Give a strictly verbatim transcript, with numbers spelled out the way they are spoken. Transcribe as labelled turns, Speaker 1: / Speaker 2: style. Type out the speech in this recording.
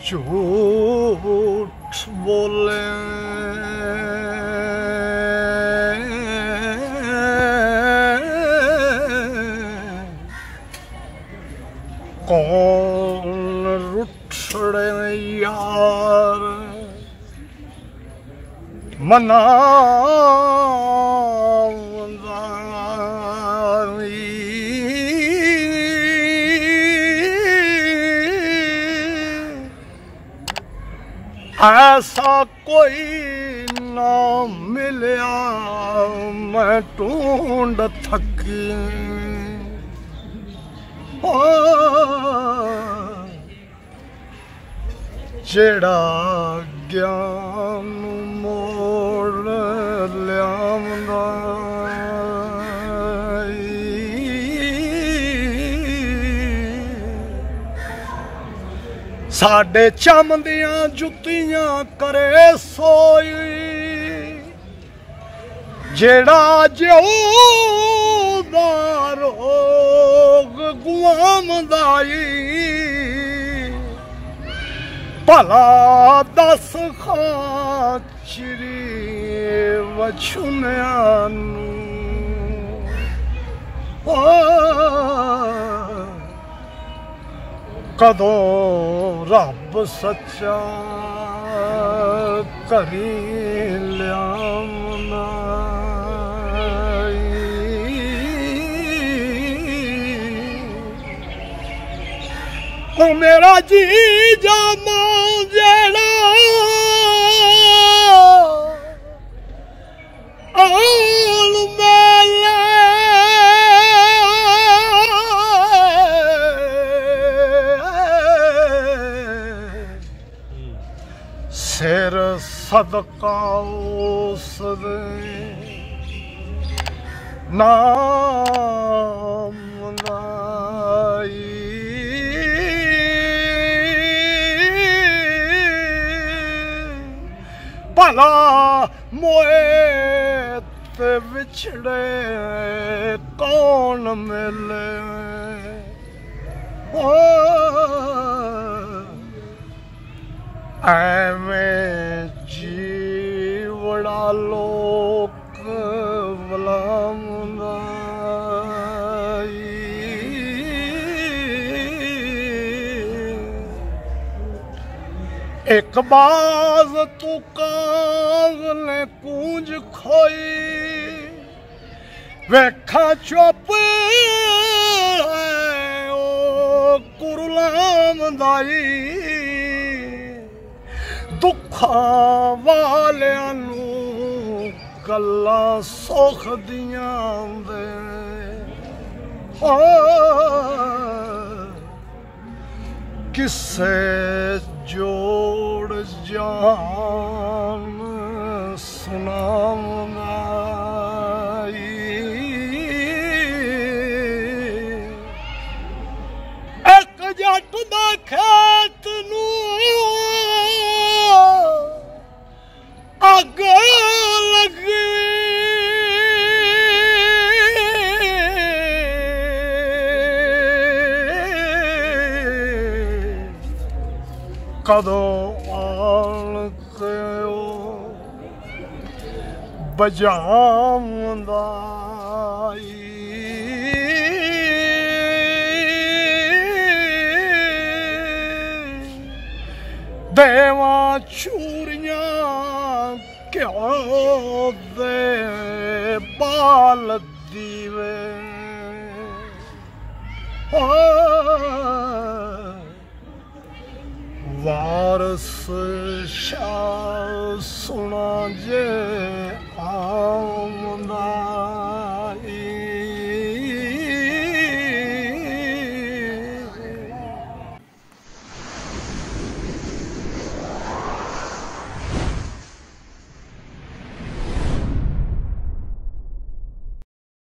Speaker 1: झूठ बोले कौन रुठड़े यार मना ऐसा कोई ना मिलया मैं ढूंढ थकी जेड़ा ज्ञान मोड़ लियावंदा साडे चमदियां जुतियां करे सोई जेड़ा ज्योदा रोग गुआमदाई भला दस खाचरी वछुनिया कदों रब सच्चा करी लियावना ओ मेरा जी जामा जेड़ा आल मेले सिर सदका उस दे नाम लाई भला मोए ते विछड़े कौन मिले ओ ऐवें जीवड़ा लोक वलामदा एक बाज तू काग ने कूंज खोई वेखा चुप ओ कुरलाम दाई दुखा वालियां नू गल्लां सुख दियां दे किसे जोड़ जान सुनावना एक जट दा खेत नू अग लगी कदों आन के बजावंदा देवा चूरियां क्यों दे बाल दीवे वारिस शाह सुना जे आमदा।